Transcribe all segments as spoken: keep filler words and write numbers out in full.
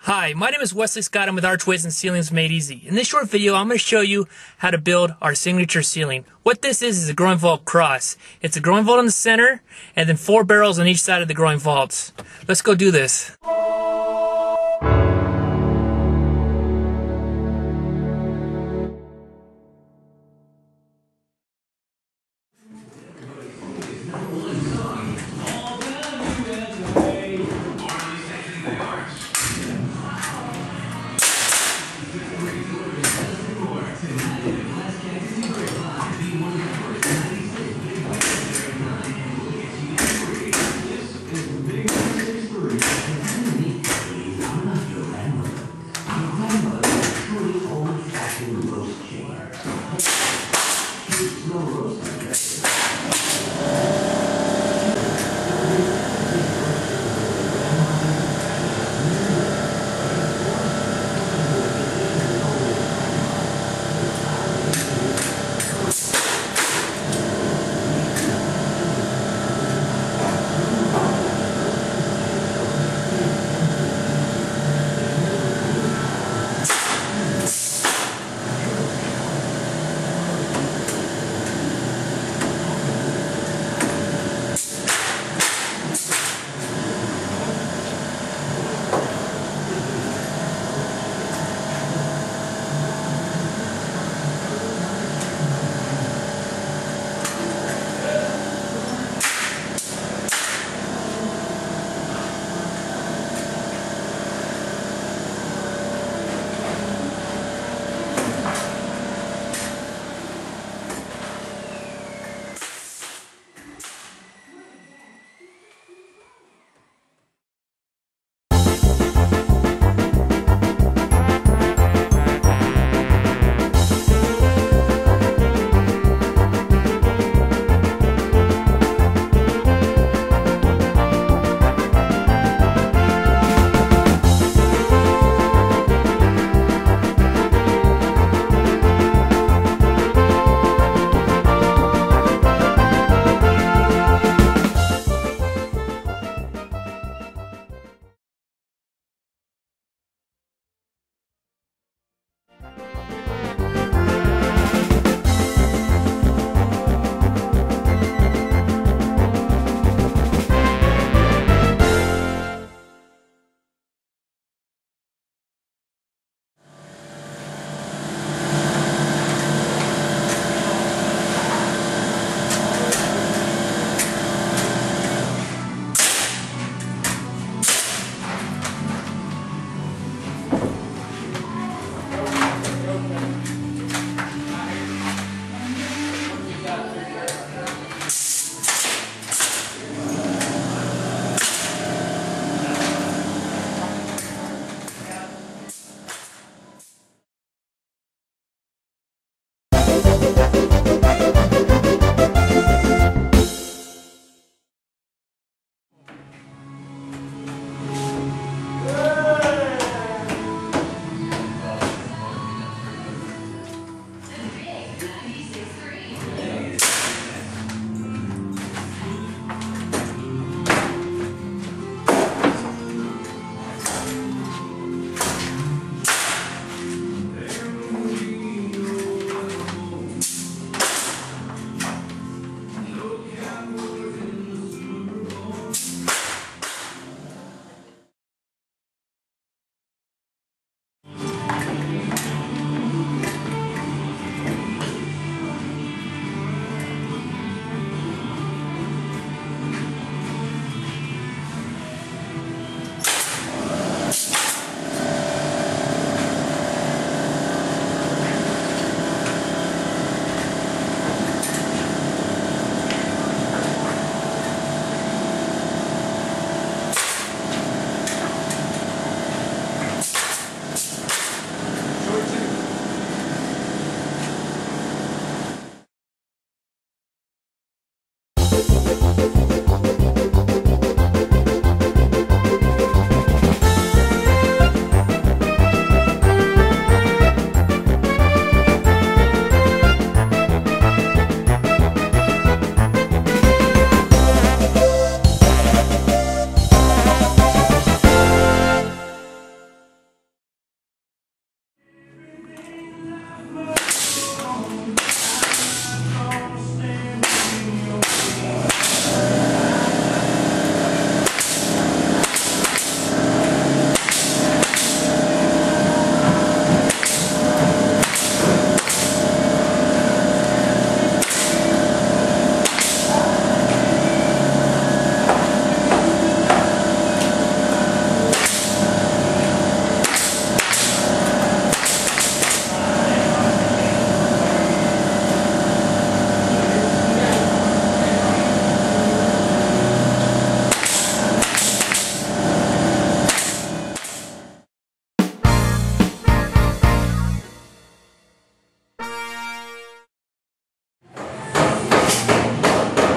Hi, my name is Wesley Scott. I'm with Archways and Ceilings Made Easy. In this short video, I'm going to show you how to build our signature ceiling. What this is is a Groin Vault Cross. It's a groin vault in the center, and then four barrels on each side of the groin vaults. Let's go do this.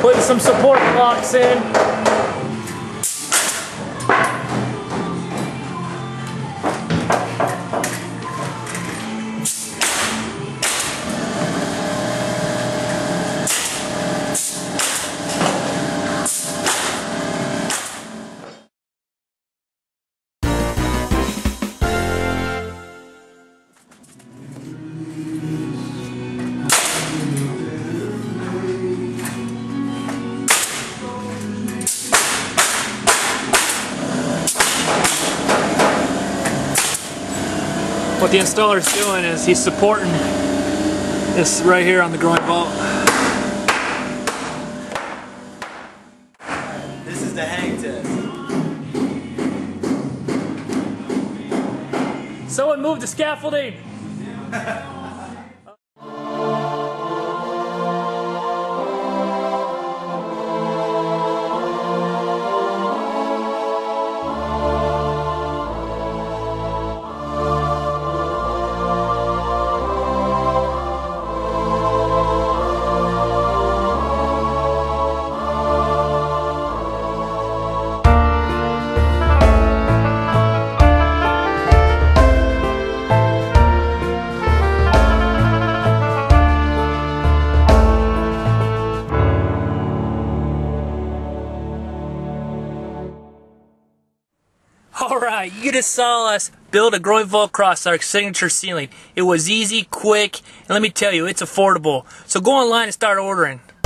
Putting some support blocks in. What the installer is doing is he's supporting this right here on the groin vault. This is the hang test. Someone move the scaffolding! Alright, you just saw us build a Groin Vault Cross, our signature ceiling. It was easy, quick, and let me tell you, it's affordable. So go online and start ordering.